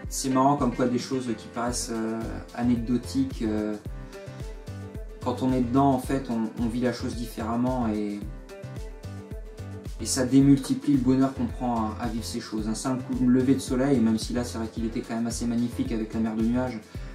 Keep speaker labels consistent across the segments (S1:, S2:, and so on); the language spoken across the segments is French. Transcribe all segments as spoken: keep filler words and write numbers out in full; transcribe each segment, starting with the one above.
S1: c'est marrant comme quoi des choses qui paraissent euh, anecdotiques, euh, quand on est dedans, en fait, on, on vit la chose différemment et, et ça démultiplie le bonheur qu'on prend à, à vivre ces choses. Un simple coup de lever de soleil, même si là c'est vrai qu'il était quand même assez magnifique avec la mer de nuages.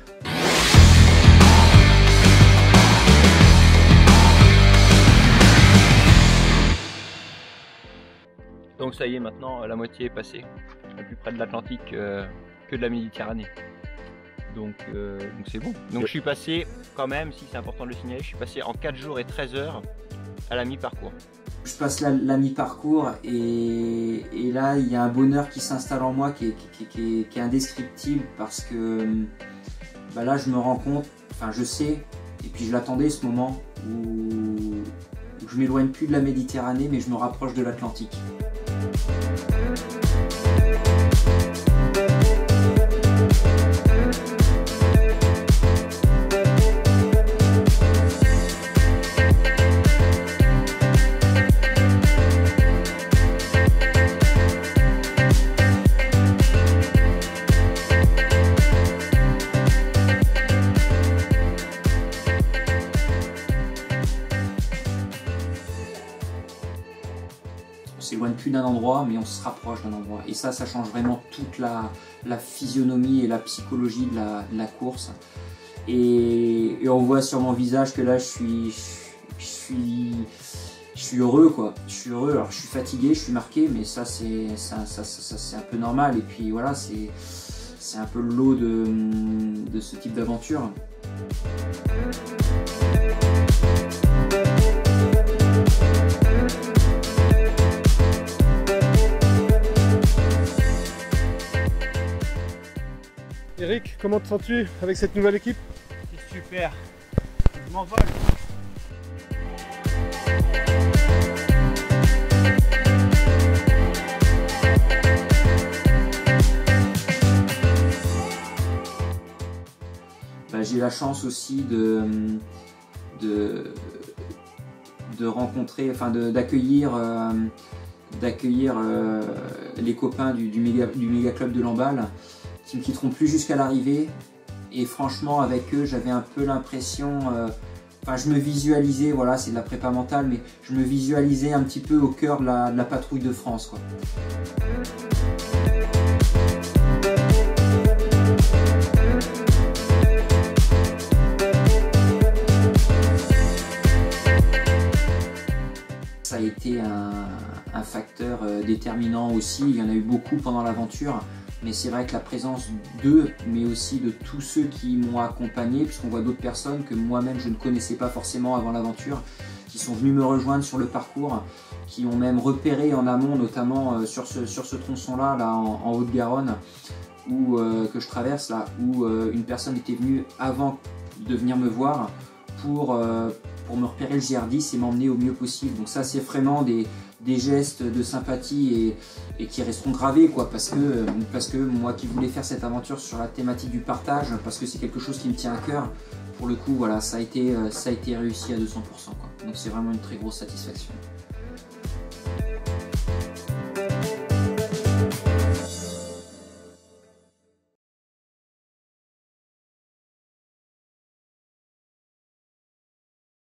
S2: Donc ça y est, maintenant la moitié est passée. Je suis plus près de l'Atlantique euh, que de la Méditerranée. Donc euh, donc c'est bon. Donc je suis passé quand même, si c'est important de le signaler, je suis passé en quatre jours et treize heures à la mi-parcours.
S1: Je passe la, la mi-parcours et, et là il y a un bonheur qui s'installe en moi qui est, qui, qui, est, qui est indescriptible parce que bah là je me rends compte, enfin je sais, et puis je l'attendais ce moment où, où je m'éloigne plus de la Méditerranée mais je me rapproche de l'Atlantique. On s'éloigne plus d'un endroit, mais on se rapproche d'un endroit. Et ça, ça change vraiment toute la, la physionomie et la psychologie de la, de la course. Et, et on voit sur mon visage que là, je suis, je, je suis, je suis heureux, quoi. Je suis heureux. Alors, je suis fatigué, je suis marqué, mais ça, c'est, ça, ça, ça, ça, c'est un peu normal. Et puis voilà, c'est, c'est un peu le lot de, de ce type d'aventure.
S3: Eric, comment te sens-tu avec cette nouvelle équipe?
S2: C'est super, je m'envole.
S1: Bah, j'ai la chance aussi de, de, de rencontrer, enfin d'accueillir euh, d'accueillir euh, les copains du, du, méga, du méga club de Lamballe qui me quitteront plus jusqu'à l'arrivée. Et franchement, avec eux, j'avais un peu l'impression, euh, enfin je me visualisais, voilà, c'est de la prépa mentale, mais je me visualisais un petit peu au cœur de la, de la patrouille de France, quoi. Ça a été un, un facteur euh, déterminant aussi, il y en a eu beaucoup pendant l'aventure. Mais c'est vrai que la présence d'eux, mais aussi de tous ceux qui m'ont accompagné, puisqu'on voit d'autres personnes que moi-même je ne connaissais pas forcément avant l'aventure, qui sont venus me rejoindre sur le parcours, qui ont même repéré en amont, notamment sur ce, sur ce tronçon-là, là, en, en Haute-Garonne, où, euh, que je traverse, là, où euh, une personne était venue avant de venir me voir pour, euh, pour me repérer le G R dix et m'emmener au mieux possible. Donc ça, c'est vraiment des, des gestes de sympathie et, et qui resteront gravés, quoi, parce que, parce que moi qui voulais faire cette aventure sur la thématique du partage, parce que c'est quelque chose qui me tient à cœur, pour le coup, voilà, ça a été, ça a été réussi à deux cents pour cent, quoi. Donc c'est vraiment une très grosse satisfaction.